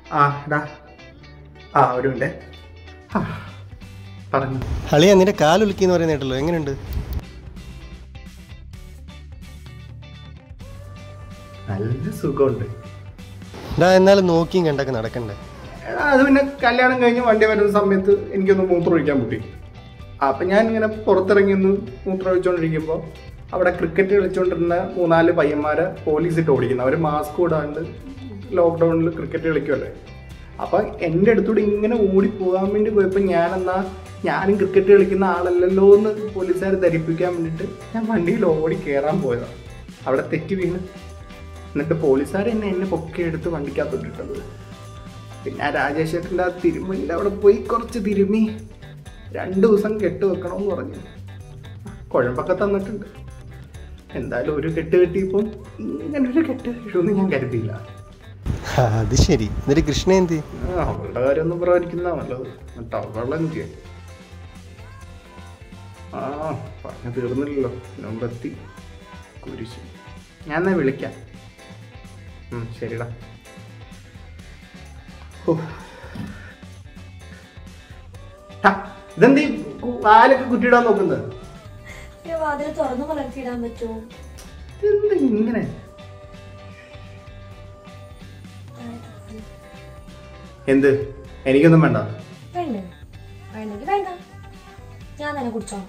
ഒരു മിനിറ്റ്. പറഞ്ഞു. അളിയാ നിന്റെ കാലൊലുക്കിന്ന് പറയുന്ന കേട്ടല്ലോ, എങ്ങനെയുണ്ട്? നല്ല സുഖമുണ്ട്. എന്നാലും നോക്കിയും കണ്ടൊക്കെ നടക്കണ്ടേ? അത് പിന്നെ കല്യാണം കഴിഞ്ഞ് വണ്ടി വരുന്ന സമയത്ത് എനിക്കൊന്ന് മൂത്രം ഒഴിക്കാൻ പറ്റി. അപ്പം ഞാൻ ഇങ്ങനെ പുറത്തിറങ്ങി ഒന്ന് മൂത്രം ഒഴിച്ചുകൊണ്ടിരിക്കുമ്പോൾ അവിടെ ക്രിക്കറ്റ് കളിച്ചുകൊണ്ടിരുന്ന 3-4 പയ്യന്മാരെ പോലീസ് ഇട്ട് ഓടിക്കുന്നു. അവർ മാസ്ക് ഇടാണ്ട് ലോക്ക്ഡൗണിൽ ക്രിക്കറ്റ് കളിക്കുമല്ലേ. അപ്പം എൻ്റെ അടുത്തൂടെ ഇങ്ങനെ ഓടിപ്പോകാൻ വേണ്ടി പോയപ്പോൾ ഞാനും ക്രിക്കറ്റ് കളിക്കുന്ന ആളല്ലല്ലോ എന്ന് പോലീസുകാർ ധരിപ്പിക്കാൻ വേണ്ടിയിട്ട് ഞാൻ വണ്ടിയിൽ ഓടി കയറാൻ പോയതാണ്. അവിടെ തെറ്റി വീണ്. എന്നിട്ട് പോലീസുകാർ എന്നെ പൊക്കിയെടുത്ത് വണ്ടിക്കകത്തോട്ടിട്ടത്. പിന്നെ ആ രാജേഷേട്ടൻ്റെ ആ തിരുമ്മിൻ്റെ അവിടെ പോയി കുറച്ച് തിരുമ്മി 2 ദിവസം കെട്ട് വെക്കണമെന്ന് പറഞ്ഞു. കുഴമ്പൊക്കെ തന്നിട്ടുണ്ട്. എന്തായാലും ഒരു കെട്ട് കെട്ടിയപ്പോൾ ഇങ്ങനൊരു കെട്ട് വീഴുമെന്ന് ഞാൻ കരുതിയില്ല. അത് ശരി. എന്നിട്ട് കൃഷ്ണ എന്ത്? അവളുടെ കാര്യമൊന്നും പ്രവചിക്കുന്ന നല്ലത്. എന്നിട്ട് അവളെന്ത് പറഞ്ഞു തീർന്നില്ലല്ലോ. നമ്പത്തി കുരിശ്. ഞാൻ എന്നാ വിളിക്കാം. ശരിടാ. ഇതെന്തീ പാലൊക്കെ കുറ്റിയിടാൻ നോക്കുന്നത്? തുറന്നു വളർത്തിയിടാൻ പറ്റുമോ? എന്താ ഇങ്ങനെ? എന്ത്? എനിക്കൊന്നും വേണ്ട. വേണ്ട, ഞാൻ തന്നെ കുടിച്ചോളാം.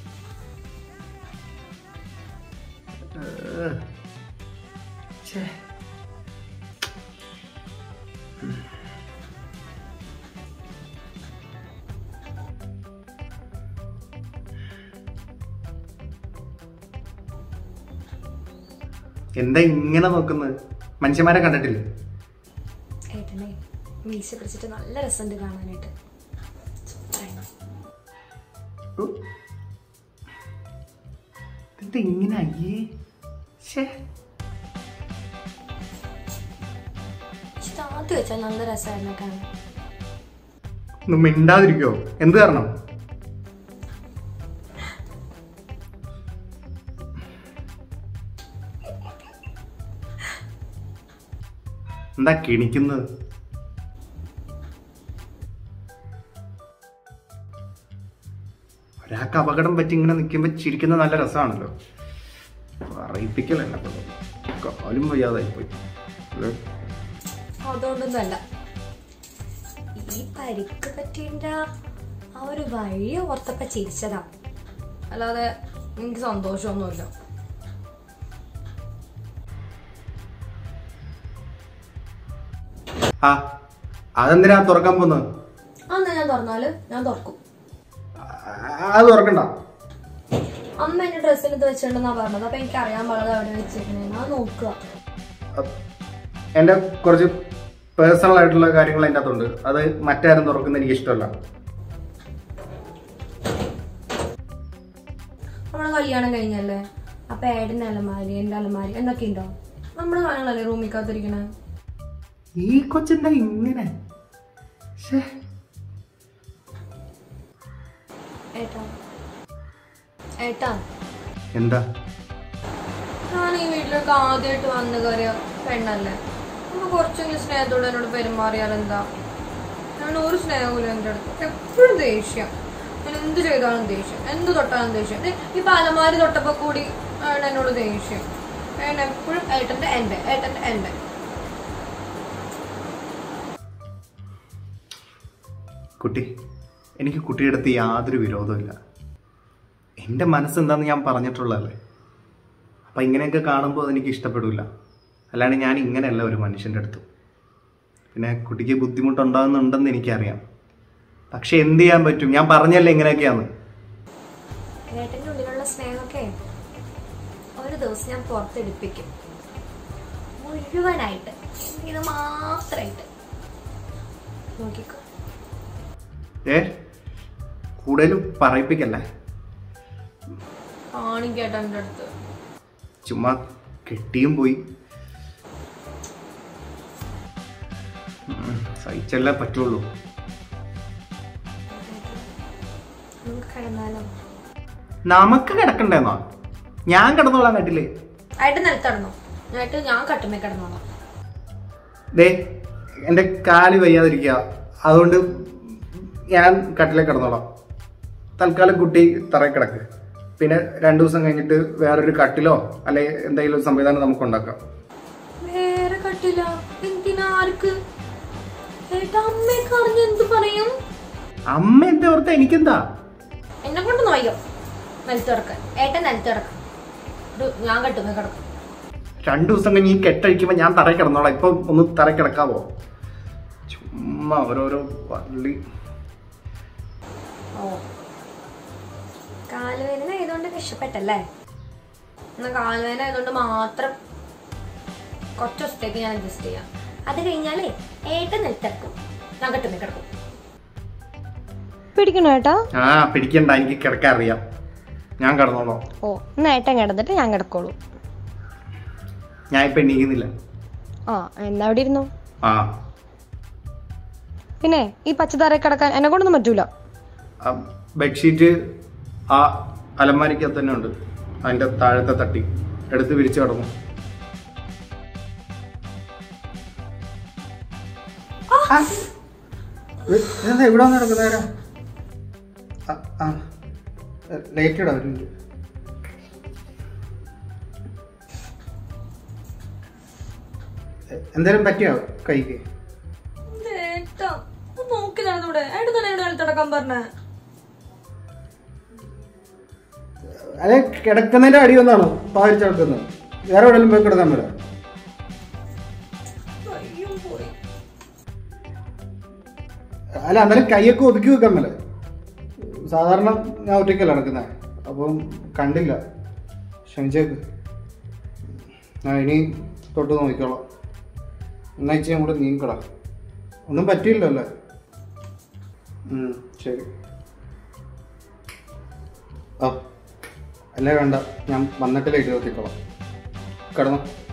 എന്താ ഇങ്ങനെ നോക്കുന്നത്? മനുഷ്യന്മാരെ കണ്ടിട്ടില്ലേ? ഏട്ടനെ മീശ പിടിച്ചിട്ട് നല്ല രസമുണ്ട് കാണാനായിട്ട്. എന്താ ഇങ്ങനെ? അയ്യേ, താത്തി വെച്ചാൽ നല്ല രസമായിരുന്നു കാണാൻ. ഒന്നും മിണ്ടാതിരിക്കോ? എന്ത് കാരണം? എന്താ കിണിക്കുന്നത്? ഒരാൾക്ക് അപകടം പറ്റി ഇങ്ങനെ നിൽക്കുമ്പോൾ ചിരിക്കുന്നത് നല്ല രസമാണല്ലോ. അറിയിപ്പിക്കലെന്നെ കാലും വയ്യാതായിപ്പോയി. അതുകൊണ്ടൊന്നുമല്ല, ഈ പരിക്ക് പറ്റിയ ആ ഒരു വഴി ഓർത്തപ്പോ ചിരിച്ചതാ, അല്ലാതെ എനിക്ക് സന്തോഷമൊന്നുമില്ല. അതെന്തിനാ തുറക്കാൻ പോകുന്നത്? ഞാൻ തുറന്നാല് ഞാൻ തുറക്കും. അത് തുറക്കണ്ട. അമ്മ എന്റെ ഡ്രസ്സിൽ ഇത് വെച്ചിട്ടുണ്ടെന്നാ പറഞ്ഞത്. അപ്പൊ എനിക്ക് അറിയാൻ പാടില്ല അവിടെ വെച്ചിരിക്കണേ. ഞാൻ നോക്കുക. എന്റെ കുറച്ച് പേഴ്സണൽ ആയിട്ടുള്ള കാര്യങ്ങൾ അതിൻ്റെ അകത്തുണ്ട്. അത് മറ്റാരും തുറക്കുന്ന എനിക്ക് ഇഷ്ടമല്ല. നമ്മളെ കല്യാണം കഴിഞ്ഞല്ലേ, അപ്പൊ ഏടന്റെ അലമാരി, എന്റെ അലമാരി എന്തൊക്കെ ഉണ്ടോ? നമ്മുടെ കാര്യങ്ങളല്ലേ റൂമിക്കകത്തിരിക്കണേ. ഈ കൊച്ചെന്താ ഇങ്ങനെ? ഏട്ടാ, എന്താ? ഞാൻ ഈ വീട്ടിലേക്ക് ആദ്യമായിട്ട് വന്നു കയറിയ പെണ്ണല്ലേ. നമ്മൾ കുറച്ചെങ്കിലും സ്നേഹത്തോടെ എന്നോട് പെരുമാറിയാലെന്താ? ഞാൻ ഒരു സ്നേഹമില്ല എൻ്റെ അടുത്ത്. എപ്പോഴും ദേഷ്യം. ഞാൻ എന്ത് ചെയ്താലും ദേഷ്യം, എന്ത് തൊട്ടാലും ദേഷ്യം. ഇപ്പൊ അലമാരി തൊട്ടപ്പോ കൂടി എന്നോട് ദേഷ്യം. എപ്പോഴും ഏട്ടന്റെ എന്റെ, ഏട്ടന്റെ എന്റെ. കുട്ടി, എനിക്ക് കുട്ടിയുടെ അടുത്ത് യാതൊരു വിരോധമില്ല. എൻ്റെ മനസ്സെന്താന്ന് ഞാൻ പറഞ്ഞിട്ടുള്ളതല്ലേ. അപ്പം ഇങ്ങനെയൊക്കെ കാണുമ്പോൾ അതെനിക്ക് ഇഷ്ടപ്പെടില്ല. അല്ലാണ്ട് ഞാൻ ഇങ്ങനെയല്ല ഒരു മനുഷ്യൻ്റെ അടുത്ത്. പിന്നെ കുട്ടിക്ക് ബുദ്ധിമുട്ടുണ്ടാകുന്നുണ്ടെന്ന് എനിക്കറിയാം. പക്ഷെ എന്ത് ചെയ്യാൻ പറ്റും? ഞാൻ പറഞ്ഞല്ലേ ഇങ്ങനെയൊക്കെയാണ്. ഏട്ടൻ്റെ ഉള്ളിലുള്ള സ്നേഹമൊക്കെ ഒരു ദിവസം ഞാൻ പുറത്തെടുപ്പിക്കും, മുഴുവനായിട്ട്. ഇത് മാത്രമായിട്ട് നോക്കിക്കോ. കൂടുതലും പറയിപ്പിക്കല്ലേ. കാണിക്കേട്ട എൻ്റെ അടുത്ത്. ചുമ്മാ കെട്ടിയും പോയി. സഹിച്ചല്ലേ പറ്റുള്ളൂ. നമുക്ക് കിടക്കണ്ടേന്നോ? ഞാൻ കിടന്നോളാൻ കട്ടില്ലേ? ആയിട്ട് നിലത്തടന്നോ? ഞാൻ കട്ടുമേ കിടന്നോളാം. ദേ, എൻ്റെ കാല് വയ്യാതിരിക്കുക, അതുകൊണ്ട് ഞാൻ കട്ടിലേക്ക് കിടന്നോളാം. തൽക്കാലം കുട്ടി തറയിൽ കിടക്ക്. പിന്നെ 2 ദിവസം കഴിഞ്ഞിട്ട് വേറൊരു കട്ടിലോ അല്ലെ എന്തെങ്കിലും ഒരു സംവിധാനം നമുക്ക് ഉണ്ടാക്കാം. വേറെ കട്ടില എന്തിനാ? ആർക്ക്? അമ്മയൊക്കെ അറിഞ്ഞ എന്ത് പറയും? അമ്മ എന്താ ഓർത്ത എനിക്കെന്താ? എന്നെ കൊണ്ട് നോയോ നിലത്ത് കിടക്കാൻ? ഏട്ടൻ നിലത്ത് കിടക്കാം, ഞാൻ കെട്ടുമേ കിടക്കും. 2 ദിവസം കഴിഞ്ഞ് ഈ കെട്ടഴിക്കുമ്പോ ഞാൻ തറയിൽ കിടന്നോളാം. ഇപ്പൊ ഒന്ന് തറയിൽ കിടക്കാവോ? ചുമ്മാ ഓരോരോ പള്ളി. ഓ, കാലുവേദന ആയതുകൊണ്ട് രക്ഷപ്പെട്ടല്ലേ? എന്നാ കാലുവേദന ആയതുകൊണ്ട് മാത്രം കുറച്ച് ദിവസത്തേക്ക് ഞാൻ അഡ്ജസ്റ്റ് ചെയ്യാം. അത് കഴിഞ്ഞാലേ ഏട്ടൻ നിലത്തിറക്കും, ഞാൻ കെട്ടുമേ കിടക്കും. പിടിക്കണോ ഏട്ടാ? ആ പിടിക്കണ്ട, എനിക്ക് കിടക്കാൻ അറിയാം. ഞാൻ കിടന്നോളാം. ഓ, എന്നാ ഏട്ടൻ കിടന്നിട്ട് ഞാൻ കിടക്കോളൂ. ഞാൻ ഇപ്പൊ എണീക്കുന്നില്ല. ആ, എന്നാ അവിടെ ഇരുന്നു. ആ പിന്നെ ഈ പച്ചതറയിൽ കിടക്കാൻ എന്നെ കൊണ്ടൊന്നും പറ്റൂല. ബെഡ്ഷീറ്റ് ആ അലമാരിക്കകത്ത് തന്നെ ഉണ്ട്. അതിന്റെ താഴത്തെ തട്ടി എടുത്ത് വിരിച്ചു കിടന്നു. ഇവിടെ വന്ന് കിടക്കുന്നവരാ? ലൈറ്റ് ഇടാ. എന്തേലും പറ്റിയോ കൈക്ക്? നോക്കി നടന്നൂടെ? ഏട്ടൻ തന്നെ കിടക്കാൻ പറഞ്ഞേ. അതെ, കിടക്കുന്നതിന്റെ അടി ഒന്നാണോ പാരിച്ചു കിടക്കുന്നത്? വേറെ എവിടെയെങ്കിലും പോയി കിടക്കാൻ പറ്റാ? അല്ല, അന്നേരം കൈയൊക്കെ ഒതുക്കി വെക്കാൻ മേലെ. സാധാരണ ഞാൻ ഒറ്റയ്ക്കല്ല നടക്കുന്നത്, അപ്പം കണ്ടില്ല, ക്ഷമിച്ചേക്ക്. ഞാൻ ഇനി തൊട്ട് നോക്കിക്കോളാം. എന്നാഴ്ച ഞാൻ കൂടെ നീക്കടാ. ഒന്നും പറ്റിയില്ലോ അല്ലേ? ശരി. ആ അല്ലേ, വേണ്ട, ഞാൻ വന്നിട്ട് ലൈറ്റ് നോക്കിക്കോളാം. കിടന്നു.